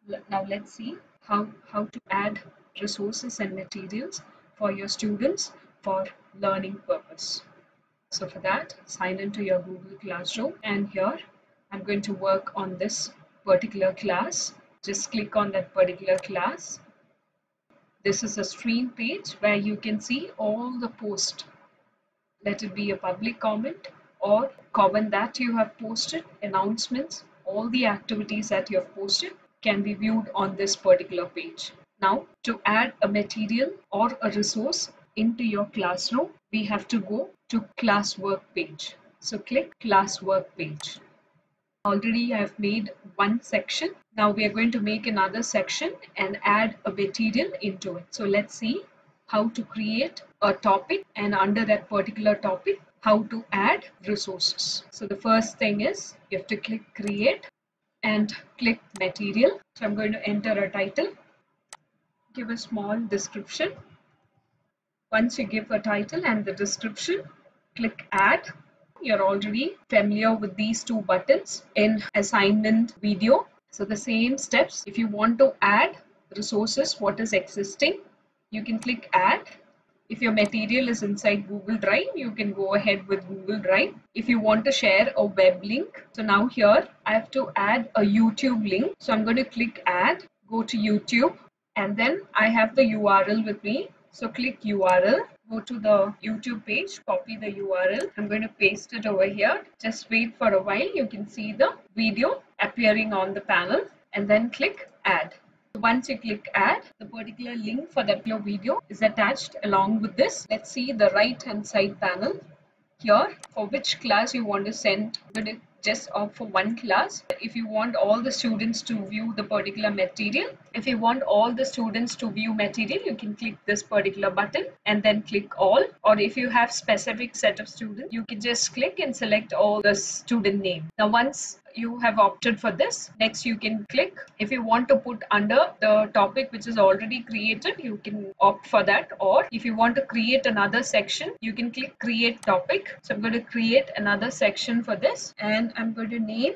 Now let's see how to add resources and materials for your students for learning purpose. So for that, sign into your Google Classroom, and here I'm going to work on this particular class. Just click on that particular class. This is a stream page where you can see all the posts. Let it be a public comment or comment that you have posted, announcements, all the activities that you have posted can be viewed on this particular page. Now, to add a material or a resource into your classroom, we have to go to classwork page. So click classwork page. Already I have made one section. Now we are going to make another section and add a material into it. So let's see how to create a topic, and under that particular topic, how to add resources. So the first thing is you have to click create and click material. So I'm going to enter a title, give a small description. Once you give a title and the description, click add. You're already familiar with these two buttons in assignment video. So the same steps, if you want to add resources, what is existing, you can click add. If your material is inside Google Drive, you can go ahead with Google Drive. If you want to share a web link, so now here I have to add a YouTube link. So I'm going to click add, go to YouTube, and then I have the URL with me. So click URL, go to the YouTube page, copy the URL. I'm going to paste it over here. Just wait for a while. You can see the video appearing on the panel, and then click add. Once you click add, the particular link for that video is attached along with this. Let's see the right hand side panel. Here, for which class you want to send, I'm going to just opt for one class. If you want all the students to view the particular material, if you want all the students to view material, you can click this particular button and then click all. Or if you have specific set of students, you can just click and select all the student name. Now once you have opted for this, next you can click, if you want to put under the topic which is already created, you can opt for that. Or if you want to create another section, you can click create topic. So I'm going to create another section for this, and I'm going to name.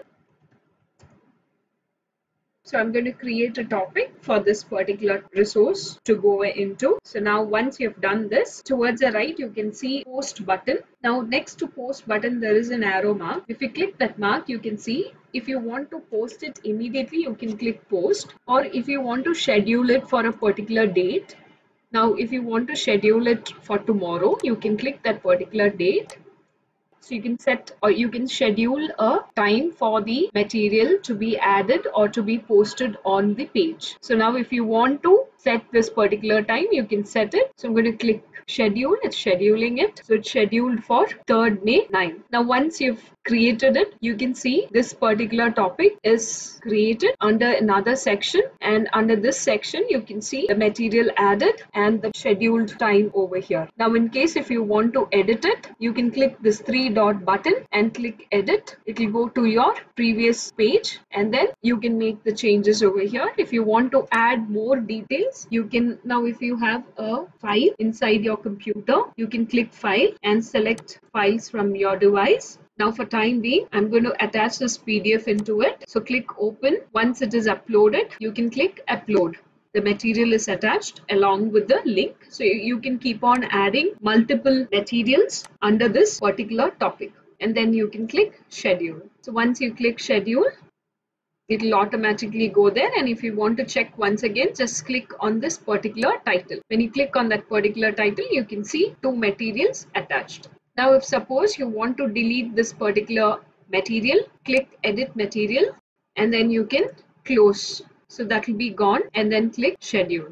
So I'm going to create a topic for this particular resource to go into. So now once you've done this, towards the right you can see post button. Now next to post button there is an arrow mark. If you click that mark, you can see if you want to post it immediately, you can click post, or if you want to schedule it for a particular date. Now if you want to schedule it for tomorrow, you can click that particular date. So you can set or you can schedule a time for the material to be added or to be posted on the page. So now if you want to set this particular time, you can set it. So I'm going to click schedule. It's scheduling it. So it's scheduled for 3rd May 9. Now once you've created it, you can see this particular topic is created under another section, and under this section you can see the material added and the scheduled time over here. Now in case if you want to edit it, you can click this 3-dot button and click edit. It will go to your previous page, and then you can make the changes over here. If you want to add more details, you can, now if you have a file inside your computer, you can click file and select files from your device. Now for time being, I'm going to attach this PDF into it. So click open. Once it is uploaded, you can click upload. The material is attached along with the link. So you can keep on adding multiple materials under this particular topic. And then you can click schedule. So once you click schedule, it will automatically go there. And if you want to check once again, just click on this particular title. When you click on that particular title, you can see 2 materials attached. Now if suppose you want to delete this particular material, click edit material, and then you can close. So that will be gone, and then click schedule.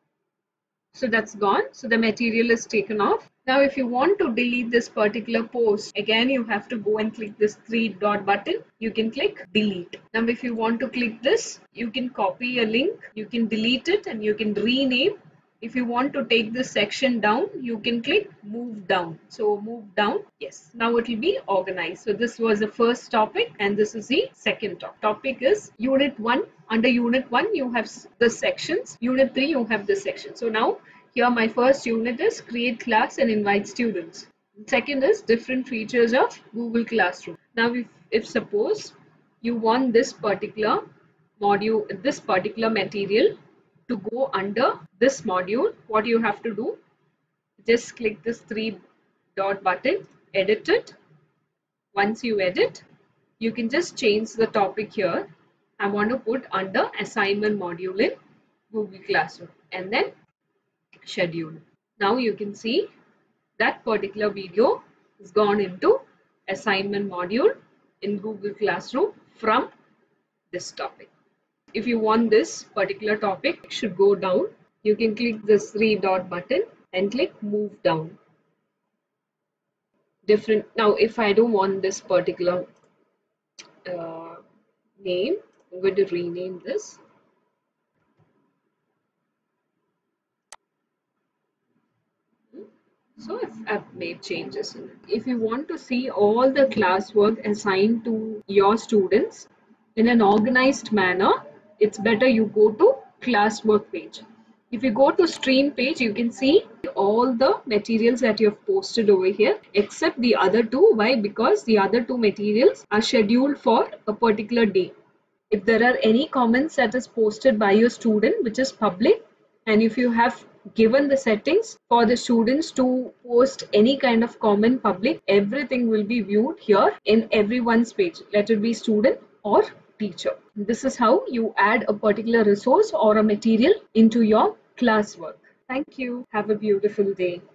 So that's gone. So the material is taken off. Now if you want to delete this particular post, again you have to go and click this 3-dot button. You can click delete. Now if you want to click this, you can copy a link, you can delete it, and you can rename. If you want to take this section down, you can click move down. So move down. Yes. Now it will be organized. So this was the first topic, and this is the second topic. Topic is Unit 1. Under Unit 1, you have the sections. Unit 3, you have the section. So now here my first unit is create class and invite students. Second is different features of Google Classroom. Now if suppose you want this particular module, this particular material to go under this module, what you have to do, just click this three dot button, edit it. Once you edit, you can just change the topic here. I want to put under assignment module in Google Classroom and then schedule. Now you can see that particular video is gone into assignment module in Google Classroom from this topic. If you want this particular topic, it should go down. You can click this three dot button and click move down. Different. Now, if I don't want this particular name, I'm going to rename this. So I've made changes in it. If you want to see all the classwork assigned to your students in an organized manner, it's better you go to classwork page. If you go to stream page, you can see all the materials that you have posted over here except the other two. Why? Because the other two materials are scheduled for a particular day. If there are any comments that is posted by your student which is public, and if you have given the settings for the students to post any kind of comment public, everything will be viewed here in everyone's page, let it be student or teacher. This is how you add a particular resource or a material into your classwork. Thank you. Have a beautiful day.